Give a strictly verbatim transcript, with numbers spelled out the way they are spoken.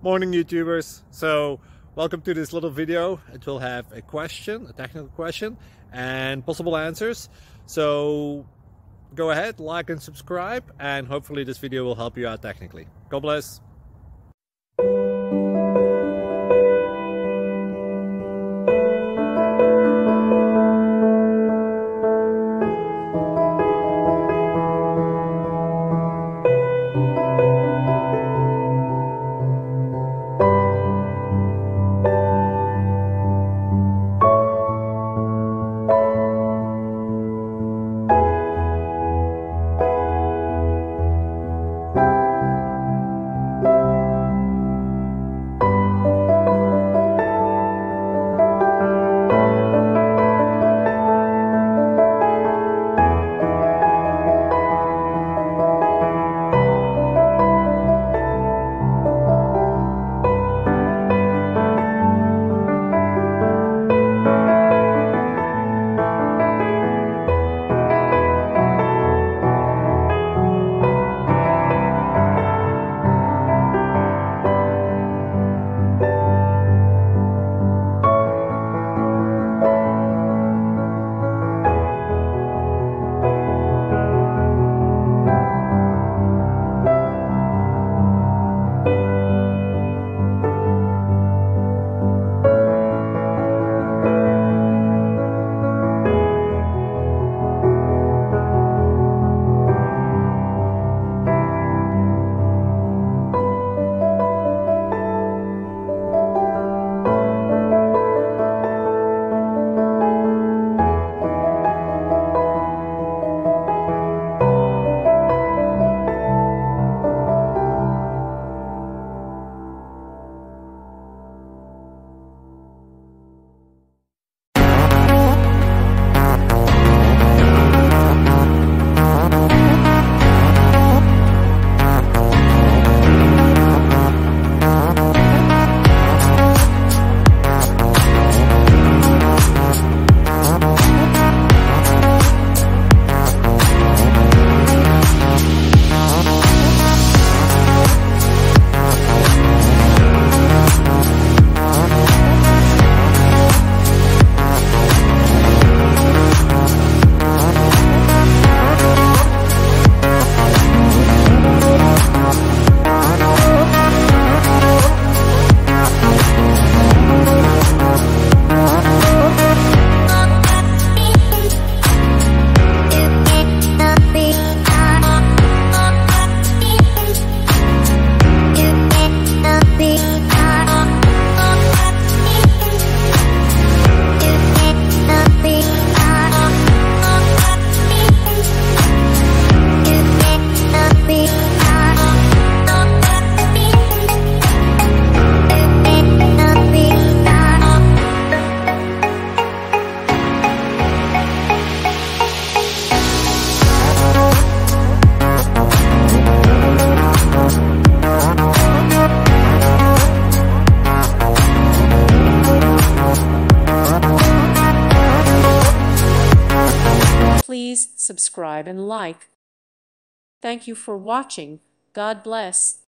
Morning YouTubers. So welcome to this little video. It will have a question, a technical question, and possible answers. So go ahead, like and subscribe, and hopefully this video will help you out technically. God bless. Please subscribe and like. Thank you for watching. God bless.